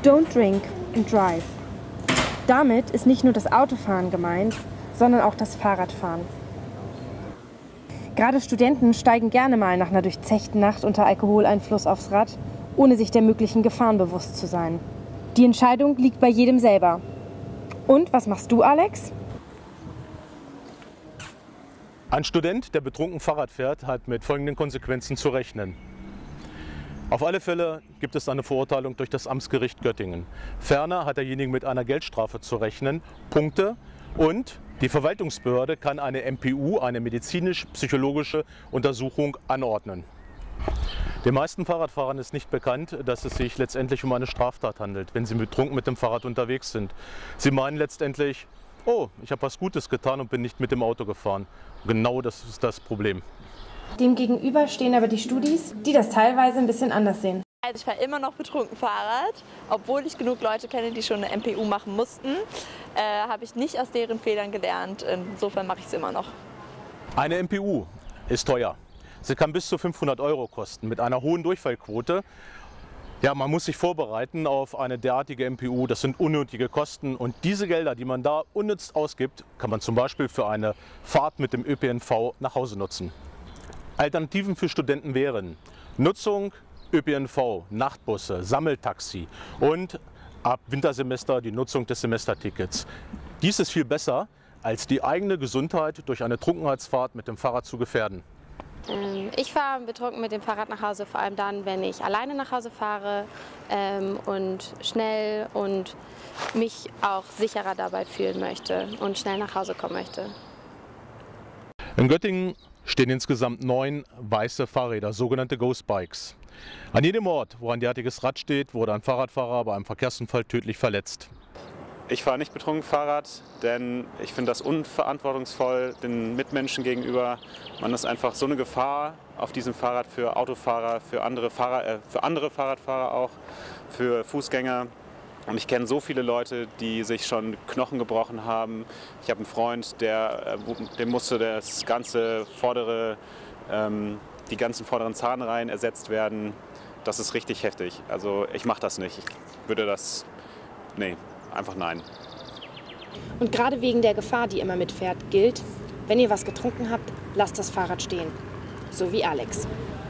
Don't drink and drive. Damit ist nicht nur das Autofahren gemeint, sondern auch das Fahrradfahren. Gerade Studenten steigen gerne mal nach einer durchzechten Nacht unter Alkoholeinfluss aufs Rad, ohne sich der möglichen Gefahren bewusst zu sein. Die Entscheidung liegt bei jedem selber. Und was machst du, Alex? Ein Student, der betrunken Fahrrad fährt, hat mit folgenden Konsequenzen zu rechnen. Auf alle Fälle gibt es eine Verurteilung durch das Amtsgericht Göttingen. Ferner hat derjenige mit einer Geldstrafe zu rechnen, Punkte, und die Verwaltungsbehörde kann eine MPU, eine medizinisch-psychologische Untersuchung, anordnen. Den meisten Fahrradfahrern ist nicht bekannt, dass es sich letztendlich um eine Straftat handelt, wenn sie betrunken mit dem Fahrrad unterwegs sind. Sie meinen letztendlich, oh, ich habe was Gutes getan und bin nicht mit dem Auto gefahren. Genau das ist das Problem. Demgegenüber stehen aber die Studis, die das teilweise ein bisschen anders sehen. Also ich fahre immer noch betrunken Fahrrad, obwohl ich genug Leute kenne, die schon eine MPU machen mussten, habe ich nicht aus deren Fehlern gelernt. Insofern mache ich es immer noch. Eine MPU ist teuer. Sie kann bis zu 500 € kosten mit einer hohen Durchfallquote. Ja, man muss sich vorbereiten auf eine derartige MPU. Das sind unnötige Kosten, und diese Gelder, die man da unnütz ausgibt, kann man zum Beispiel für eine Fahrt mit dem ÖPNV nach Hause nutzen. Alternativen für Studenten wären Nutzung ÖPNV, Nachtbusse, Sammeltaxi und ab Wintersemester die Nutzung des Semestertickets. Dies ist viel besser, als die eigene Gesundheit durch eine Trunkenheitsfahrt mit dem Fahrrad zu gefährden. Ich fahre betrunken mit dem Fahrrad nach Hause, vor allem dann, wenn ich alleine nach Hause fahre und schnell und mich auch sicherer dabei fühlen möchte und schnell nach Hause kommen möchte. In Göttingen stehen insgesamt 9 weiße Fahrräder, sogenannte Ghost Bikes. An jedem Ort, wo ein derartiges Rad steht, wurde ein Fahrradfahrer bei einem Verkehrsunfall tödlich verletzt. Ich fahre nicht betrunken Fahrrad, denn ich finde das unverantwortungsvoll den Mitmenschen gegenüber. Man ist einfach so eine Gefahr auf diesem Fahrrad für Autofahrer, für andere Fahrradfahrer auch, für Fußgänger. Und ich kenne so viele Leute, die sich schon Knochen gebrochen haben. Ich habe einen Freund, dem musste die ganzen vorderen Zahnreihen ersetzt werden. Das ist richtig heftig. Also ich mache das nicht. Ich würde das, nee, einfach nein. Und gerade wegen der Gefahr, die immer mitfährt, gilt, wenn ihr was getrunken habt, lasst das Fahrrad stehen. So wie Alex.